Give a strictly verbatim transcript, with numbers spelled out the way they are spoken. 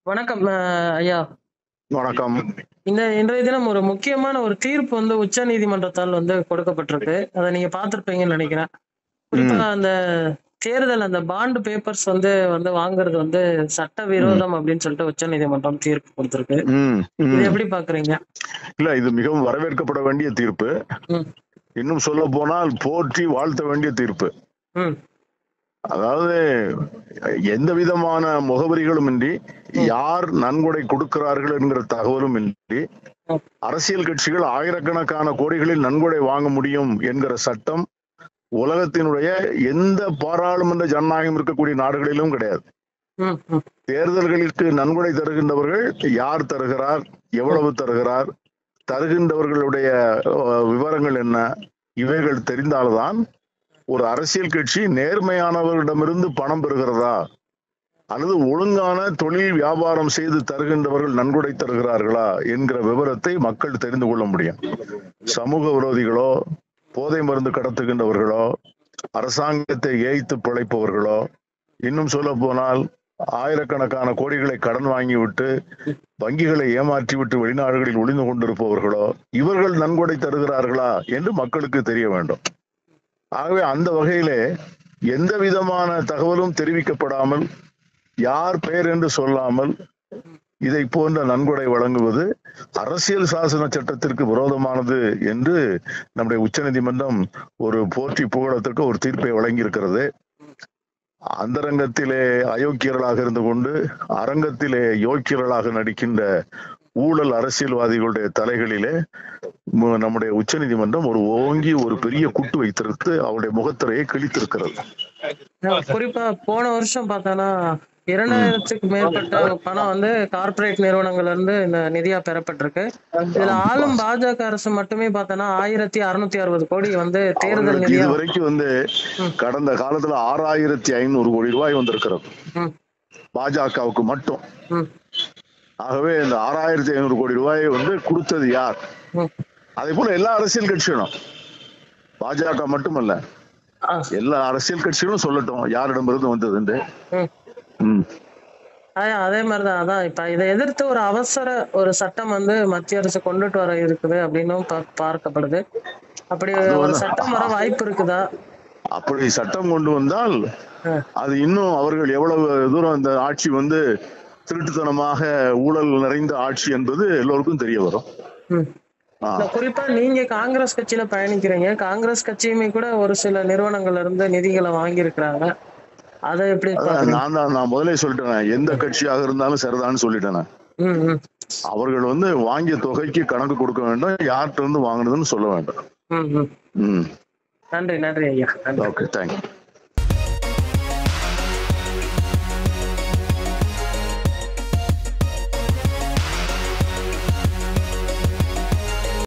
வணக்கம் அஹ், ஐயா. வணக்கம். இந்த இன்றைய தினம் ஒரு முக்கியமான ஒரு தீர்ப்பு வந்து உச்ச நீதிமன்றத்தால் வந்து கொடுக்கப்பட்டிருக்கு. அதை நீங்க பார்த்திருப்பீங்கன்னு நினைக்கிறேன். குறிப்பா ம், அந்த தேர்தல் அந்த பாண்ட் பேப்பர்ஸ் வந்து வந்து வாங்குறது வந்து சட்ட ம், விரோதம் அப்படின்னு சொல்லிட்டு உச்ச நீதிமன்றம் தீர்ப்பு கொடுத்திருக்கு. ம், இது ம். எப்படி பாக்குறீங்க? இல்ல, இது மிகவும் வரவேற்கப்பட வேண்டிய தீர்ப்பு. ம், இன்னும் சொல்ல போனால் போற்றி வாழ்த்த வேண்டிய தீர்ப்பு. ம், அதாவது எந்த விதமான முகவரிகளும் இன்றி, ம், யார் நன்கொடை கொடுக்கிறார்கள் என்கிற தகவலும் இன்றி, ம், அரசியல் கட்சிகள் ஆயிரக்கணக்கான கோடிகளில் நன்கொடை வாங்க முடியும் என்கிற சட்டம் உலகத்தினுடைய எந்த பாராளுமன்ற ஜனநாயகம் இருக்கக்கூடிய நாடுகளிலும் கிடையாது. ம், ம், தேர்தல்களுக்கு நன்கொடை தருகின்றவர்கள் யார் தருகிறார், எவ்வளவு தருகிறார், தருகின்றவர்களுடைய அஹ், விவரங்கள் என்ன, இவைகள் தெரிந்தால்தான் ஒரு அரசியல் கட்சி நேர்மையானவர்களிடமிருந்து பணம் பெறுகிறதா அல்லது ஒழுங்கான தொழில் வியாபாரம் செய்து தருகின்றவர்கள் நன்கொடை தருகிறார்களா என்கிற விவரத்தை மக்கள் தெரிந்து கொள்ள முடியும். சமூக விரோதிகளோ, போதை மருந்து கடத்துகின்றவர்களோ, அரசாங்கத்தை ஏய்த்து பிழைப்பவர்களோ, இன்னும் சொல்ல போனால் ஆயிரக்கணக்கான கோடிகளை கடன் வாங்கிவிட்டு வங்கிகளை ஏமாற்றி விட்டு வெளிநாடுகளில் ஒளிந்து கொண்டிருப்பவர்களோ, இவர்கள் நன்கொடை தருகிறார்களா என்று மக்களுக்கு தெரிய வேண்டும். ஆகவே அந்த வகையிலே எந்த விதமான தகவலும் தெரிவிக்கப்படாமல், யார் பெயர் என்று சொல்லாமல் இதை போன்ற நன்கொடை வழங்குவது அரசியல் சாசன சட்டத்திற்கு விரோதமானது என்று நம்முடைய உச்சநீதிமன்றம் ஒரு போற்றி புகழத்திற்கு ஒரு தீர்ப்பை வழங்கியிருக்கிறது. அந்தரங்கத்திலே அயோக்கியர்களாக இருந்து கொண்டு அரங்கத்திலே யோக்கியர்களாக நடிக்கின்ற ஊழல் அரசியல்வாதிகளுடைய தலைகளிலே மு- நம்முடைய உச்சநீதிமன்றம் ஒரு ஓங்கி ஒரு பெரிய குட்டு வைத்திருத்து அவருடைய முகத்திரையை கிழித்திருக்கிறது. அஹ், குறிப்பா போன வருஷம் பார்த்தோன்னா ம், இரண்டாயிரத்துக்கு மேற்பட்ட பணம் வந்து கார்ப்பரேட் நிறுவனங்கள்ல இருந்து இந்த நிதியா பெறப்பட்டிருக்கு. இதுல ஆம். ஆளும் பாஜக அரசு மட்டுமே பார்த்தோன்னா ஆயிரத்தி அறுநூத்தி அறுபது கோடி வந்து தேர்தல் அவர்களுக்கு நிதியா. இதுவரைக்கும் வந்து ம், கடந்த காலத்துல ஆறாயிரத்தி ஐநூறு கோடி ரூபாய் வந்திருக்கிறது ம், பாஜகவுக்கு மட்டும். ம், ஆகவே இந்த ஆறாயிரத்தி ஐநூறு கோடி ரூபாயை வந்து கொடுத்தது யார்? ம். அதே போல எல்லா அரசியல் கட்சிகளும், பாஜக மட்டுமல்ல, ஆ, எல்லா அரசியல் கட்சிகளும் சொல்லட்டும் யாரிடமிருந்து வந்தது. ம். ம். அதான் அதே மாதிரிதான். அதான் இப்ப இதை எதிர்த்து ஒரு அவசர ஒரு சட்டம் வந்து மத்திய அரசு கொண்டுட்டு வர இருக்குது அப்படின்னும் பா- பார்க்கப்படுது. அப்படி அது ஒரு வந்து சட்டம் வர வாய்ப்பு இருக்குதா? அப்படி சட்டம் கொண்டு வந்தால் அஹ், அது இன்னும் அவர்கள் எவ்வளவு தூரம் இந்த ஆட்சி வந்து திருட்டுத்தனமாக ஊழல் நிறைந்த ஆட்சி என்பது எல்லோருக்கும் தெரிய வரும். ம். ஆ. இல்ல, குறிப்பா நீங்க காங்கிரஸ் கட்சியில பயணிக்கிறீங்க. காங்கிரஸ் கட்சியுமே கூட ஒரு சில நிறுவனங்கள்ல இருந்து நிதிகளை வாங்கி இருக்கிறாங்க. அதை எப்படி அதான் பாக்குறீங்க? நான் தான் நான் முதலே சொல்லிட்டேன், எந்த கட்சியாக இருந்தாலும் சரிதான்னு சொல்லிட்டேன். ம், ம், அவர்கள் வந்து வாங்கிய தொகைக்கு கணக்கு கொடுக்க வேண்டும், யார்கிட்ட இருந்து வாங்கினதுன்னு சொல்ல வேண்டும். ம், ம். ம். நன்றி நன்றி ஐயா, நன்றி. Okay, thank you.